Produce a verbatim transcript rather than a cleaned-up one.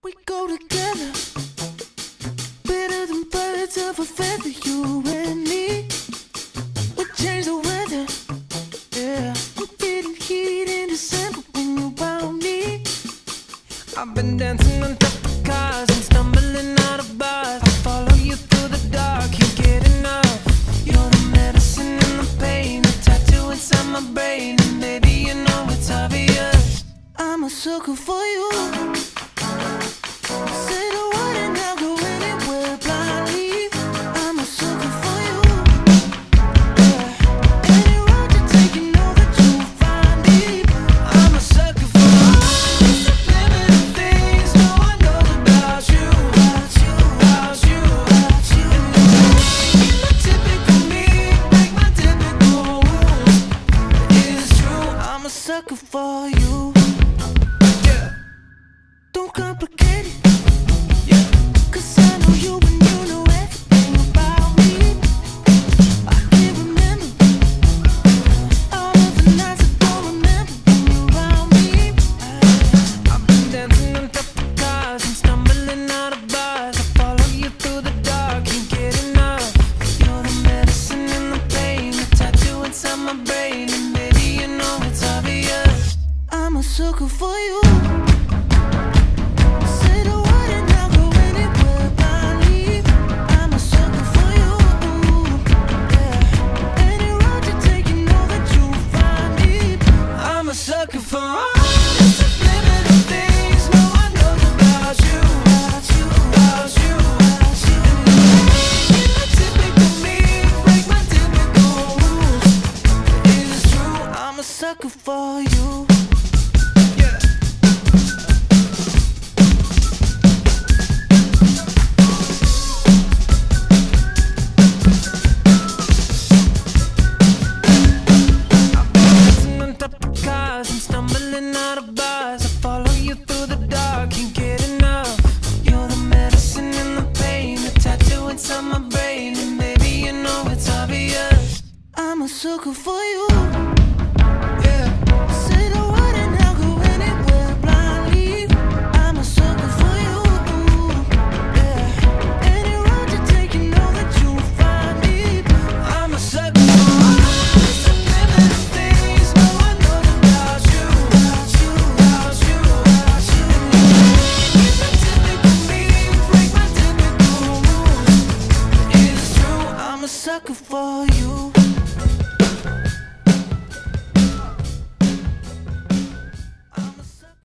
We go together, better than birds of a feather, you and me. We change the weather, yeah. We didn't heat in December when you found me. I've been dancing on top of cars and stumbling out of bars. I follow you through the dark, can't get enough. You're the medicine and the pain, the tattoo inside my brain. And baby, you know it's obvious, I'm a sucker for you.